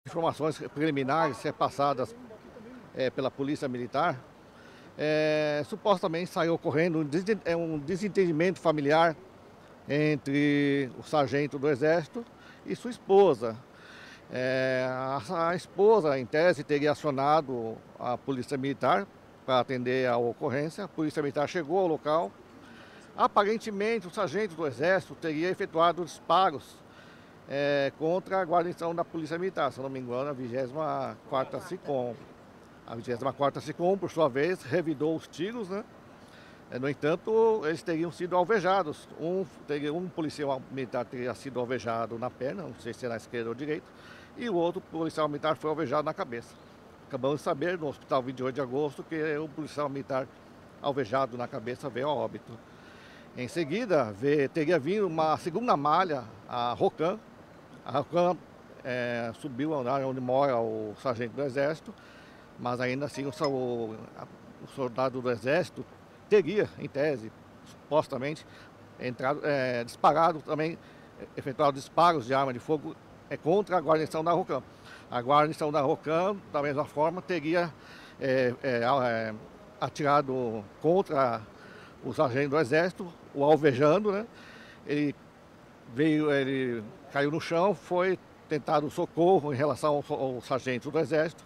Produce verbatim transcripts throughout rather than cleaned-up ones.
Informações preliminares passadas é, pela Polícia Militar, é, supostamente saiu ocorrendo um desentendimento familiar entre o sargento do Exército e sua esposa. É, a, a esposa, em tese, teria acionado a Polícia Militar para atender a ocorrência. A Polícia Militar chegou ao local. Aparentemente, o sargento do Exército teria efetuado disparos é, contra a guarnição da Polícia Militar, se não me engano, a vigésima quarta SICOM. A vigésima quarta SICOM, por sua vez, revidou os tiros, né? No entanto, eles teriam sido alvejados. Um, teria, um policial militar teria sido alvejado na perna, não sei se era na esquerda ou direita, e o outro policial militar foi alvejado na cabeça. Acabamos de saber no hospital vinte e oito de agosto que o policial militar alvejado na cabeça veio a óbito. Em seguida, veio, teria vindo uma segunda malha, a ROCAM. A ROCAM é, subiu ao andar onde mora o sargento do Exército, mas ainda assim o, o, o soldado do Exército teria, em tese, supostamente, entrado, é, disparado também, efetuado disparos de arma de fogo é, contra a guarnição da ROCAM. A guarnição da ROCAM, da mesma forma, teria é, é, é, atirado contra o sargento do Exército, o alvejando, né? Ele veio, ele caiu no chão, foi tentado socorro em relação ao, ao sargento do Exército,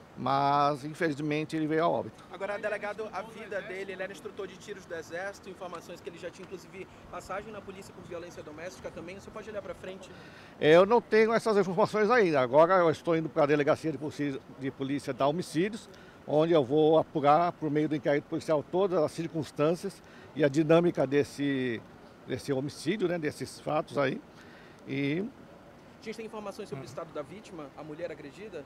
mas infelizmente ele veio a óbito. Agora, delegado, a vida dele, ele era instrutor de tiros do Exército, informações que ele já tinha, inclusive, passagem na polícia por violência doméstica também. Você pode olhar para frente? Eu não tenho essas informações ainda. Agora eu estou indo para a Delegacia de Polícia, de Polícia da Homicídios, onde eu vou apurar, por meio do inquérito policial, todas as circunstâncias e a dinâmica desse, desse homicídio, né, desses fatos aí. E... A gente tem informações sobre o estado da vítima, a mulher agredida?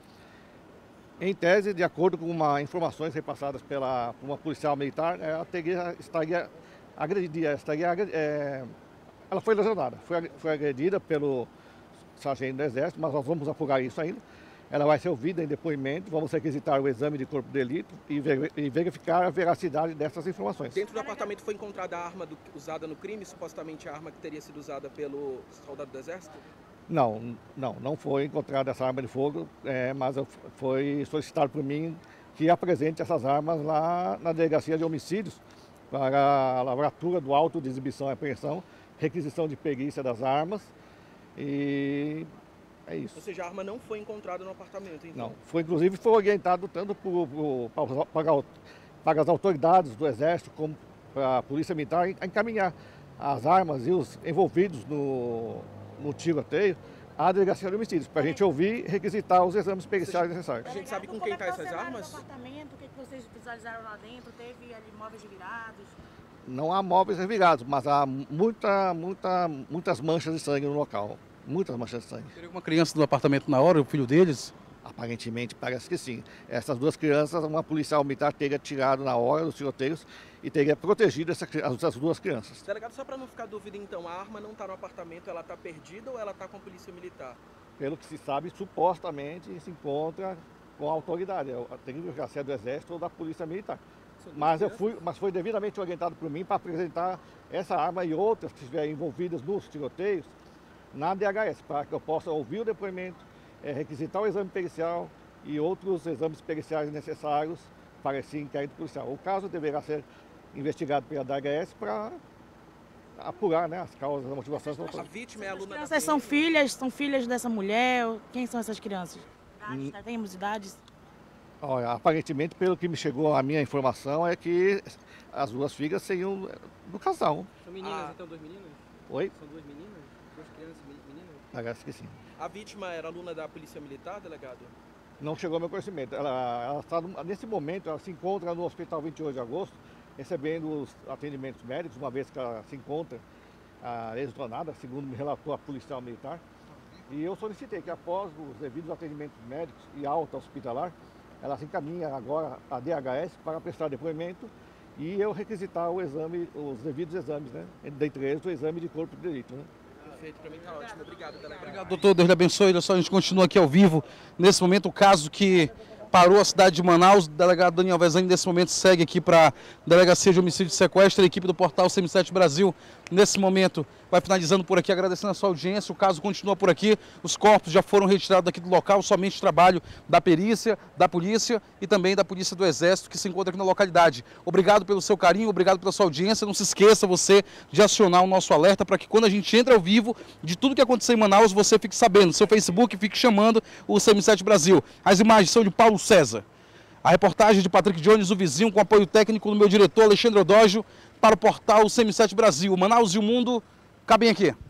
Em tese, de acordo com uma, informações repassadas pela, por uma policial militar, ela teria, estaria agredida, estaria, é, ela foi lesionada, foi, foi agredida pelo sargento do Exército, mas nós vamos apurar isso ainda. Ela vai ser ouvida em depoimento, vamos requisitar o exame de corpo de delito e, ver, e verificar a veracidade dessas informações. Dentro do apartamento foi encontrada a arma do, usada no crime, supostamente a arma que teria sido usada pelo soldado do Exército? Não, não, não foi encontrada essa arma de fogo, é, mas foi solicitado por mim que apresente essas armas lá na Delegacia de Homicídios para a lavratura do auto de exibição e apreensão, requisição de perícia das armas e é isso. Ou seja, a arma não foi encontrada no apartamento, então? Não, foi, inclusive foi orientado tanto por, por, para, para as autoridades do Exército como para a Polícia Militar a encaminhar as armas e os envolvidos no... no tiroteio, à Delegacia de Homicídios, para a gente ouvir e requisitar os exames periciais necessários. A gente sabe com quem está essas armas? O apartamento, o que vocês visualizaram lá dentro? Teve ali móveis revirados? Não há móveis revirados, mas há muita, muita, muitas manchas de sangue no local. Muitas manchas de sangue. Teria alguma criança no apartamento na hora, o filho deles? Aparentemente parece que sim. Essas duas crianças, uma policial militar teria tirado na hora dos tiroteios e teria protegido essa, essas duas crianças. Delegado, só para não ficar dúvida então, a arma não está no apartamento, ela está perdida ou ela está com a polícia militar? Pelo que se sabe, supostamente se encontra com a autoridade, a delegacia do Exército ou da Polícia Militar. Mas, eu fui, mas foi devidamente orientado por mim para apresentar essa arma e outras que estiverem envolvidas nos tiroteios na D H S, para que eu possa ouvir o depoimento, é, requisitar o exame pericial e outros exames periciais necessários para esse inquérito policial. O caso deverá ser investigado pela D H S para apurar, né, as causas, as motivações. A vítima é a aluna. As crianças são filhas, são filhas dessa mulher? Quem são essas crianças? Hum. Temos idades? Olha, aparentemente, pelo que me chegou a minha informação, é que as duas filhas seriam do casal. São meninas, ah. então, duas meninas? Oi? São duas meninas? Duas crianças meninas? Parece que sim. A vítima era aluna da Polícia Militar, delegado? Não chegou ao meu conhecimento. Ela, ela está, nesse momento, ela se encontra no Hospital vinte e oito de agosto, recebendo os atendimentos médicos, uma vez que ela se encontra ah, lesionada, segundo me relatou a policial militar. E eu solicitei que, após os devidos atendimentos médicos e alta hospitalar, ela se encaminha agora à D H S para prestar depoimento e eu requisitar o exame, os devidos exames, né? Dentre eles, o exame de corpo de delito, né? Perfeito, para mim tá ótimo. Obrigado, delegado. Obrigado, doutor. Deus lhe abençoe. Olha só, a gente continua aqui ao vivo. Nesse momento, o caso que parou a cidade de Manaus, o delegado Daniel Vezani, nesse momento, segue aqui para a Delegacia de Homicídio e Sequestro, a equipe do portal C M sete Brasil, nesse momento, vai finalizando por aqui, agradecendo a sua audiência. O caso continua por aqui, os corpos já foram retirados daqui do local, somente trabalho da perícia, da polícia e também da Polícia do Exército que se encontra aqui na localidade. Obrigado pelo seu carinho, obrigado pela sua audiência. Não se esqueça você de acionar o nosso alerta para que quando a gente entra ao vivo de tudo que aconteceu em Manaus, você fique sabendo. Seu Facebook fique chamando o C M sete Brasil. As imagens são de Paulo César. A reportagem de Patrick Jones, o vizinho, com apoio técnico do meu diretor Alexandre Odógio, para o portal C M sete Brasil. Manaus e o mundo cabem aqui.